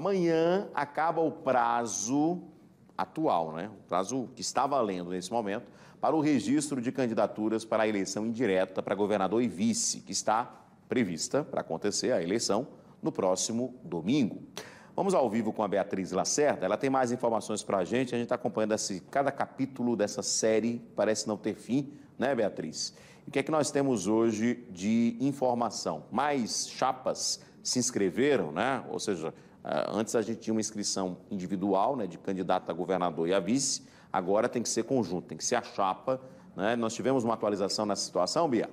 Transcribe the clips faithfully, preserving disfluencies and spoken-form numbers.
Amanhã acaba o prazo atual, né? O prazo que está valendo nesse momento, para o registro de candidaturas para a eleição indireta para governador e vice, que está prevista para acontecer a eleição no próximo domingo. Vamos ao vivo com a Beatriz Lacerda, ela tem mais informações para a gente, a gente está acompanhando esse, cada capítulo dessa série, parece não ter fim, né, Beatriz? E o que é que nós temos hoje de informação? Mais chapas se inscreveram, né? Ou seja, antes a gente tinha uma inscrição individual, né, de candidato a governador e a vice, agora tem que ser conjunto, tem que ser a chapa, né? Nós tivemos uma atualização nessa situação, Bia?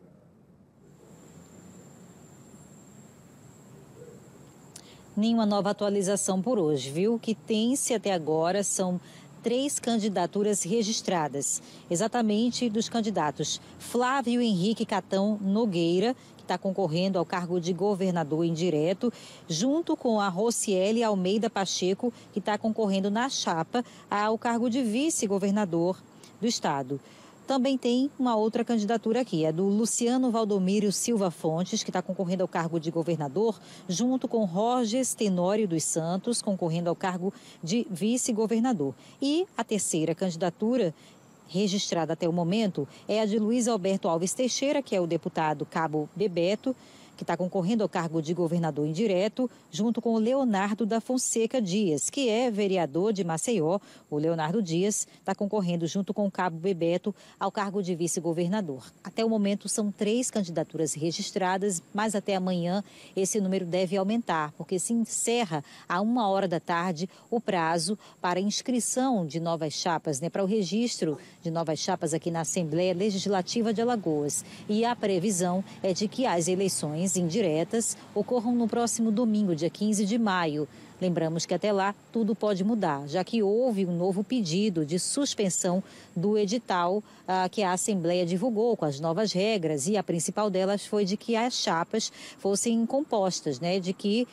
Nenhuma nova atualização por hoje, viu? O que tem-se até agora são três candidaturas registradas, exatamente dos candidatos Flávio Henrique Catão Nogueira, que está concorrendo ao cargo de governador indireto, junto com a Rocieli Almeida Pacheco, que está concorrendo na chapa ao cargo de vice-governador do estado. Também tem uma outra candidatura aqui, é do Luciano Valdomiro Silva Fontes, que está concorrendo ao cargo de governador, junto com Rogers Tenório dos Santos, concorrendo ao cargo de vice-governador. E a terceira candidatura registrada até o momento é a de Luiz Alberto Alves Teixeira, que é o deputado Cabo Bebeto, que está concorrendo ao cargo de governador indireto, junto com o Leonardo da Fonseca Dias, que é vereador de Maceió. O Leonardo Dias está concorrendo junto com o Cabo Bebeto ao cargo de vice-governador. Até o momento são três candidaturas registradas, mas até amanhã esse número deve aumentar, porque se encerra a uma hora da tarde o prazo para inscrição de novas chapas, né, para o registro de novas chapas aqui na Assembleia Legislativa de Alagoas. E a previsão é de que as eleições indiretas ocorram no próximo domingo, dia quinze de maio. Lembramos que até lá tudo pode mudar, já que houve um novo pedido de suspensão do edital ah, que a Assembleia divulgou com as novas regras, e a principal delas foi de que as chapas fossem compostas, né, de que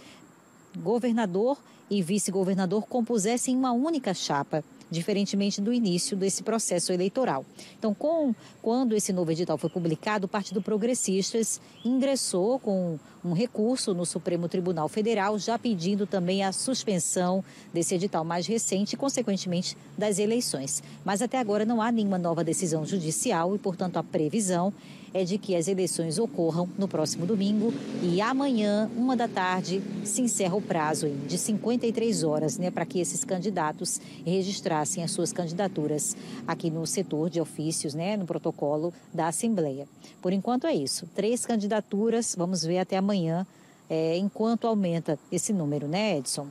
governador e vice-governador compusessem uma única chapa, diferentemente do início desse processo eleitoral. Então, com, quando esse novo edital foi publicado, o Partido Progressistas ingressou com um recurso no Supremo Tribunal Federal, já pedindo também a suspensão desse edital mais recente e, consequentemente, das eleições. Mas até agora não há nenhuma nova decisão judicial e, portanto, a previsão é de que as eleições ocorram no próximo domingo, e amanhã, uma da tarde, se encerra o prazo de cinquenta e três horas, né, para que esses candidatos registrassem as suas candidaturas aqui no setor de ofícios, né, no protocolo da Assembleia. Por enquanto é isso. Três candidaturas, vamos ver até amanhã, é, enquanto aumenta esse número, né, Edson?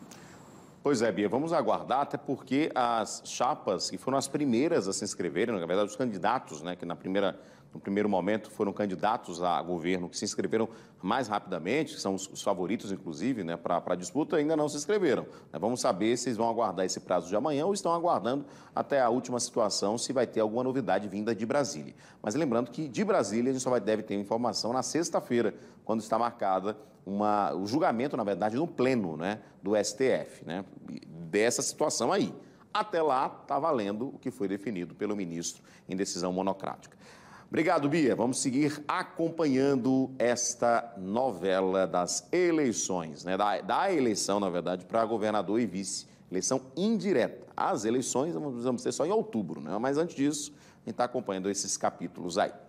Pois é, Bia, vamos aguardar, até porque as chapas, que foram as primeiras a se inscreverem, na verdade, os candidatos, né, que na primeira, no primeiro momento foram candidatos a governo, que se inscreveram mais rapidamente, que são os, os favoritos, inclusive, né, para a disputa, ainda não se inscreveram. Vamos saber se eles vão aguardar esse prazo de amanhã ou estão aguardando até a última situação, se vai ter alguma novidade vinda de Brasília. Mas lembrando que de Brasília a gente só vai, deve ter informação na sexta-feira, quando está marcada uma, o julgamento, na verdade, no pleno, né, do S T F, né, dessa situação aí. Até lá está valendo o que foi definido pelo ministro em decisão monocrática. Obrigado, Bia. Vamos seguir acompanhando esta novela das eleições, né, da, da eleição, na verdade, para governador e vice, eleição indireta. As eleições vamos ter só em outubro, né, mas antes disso, a gente está acompanhando esses capítulos aí.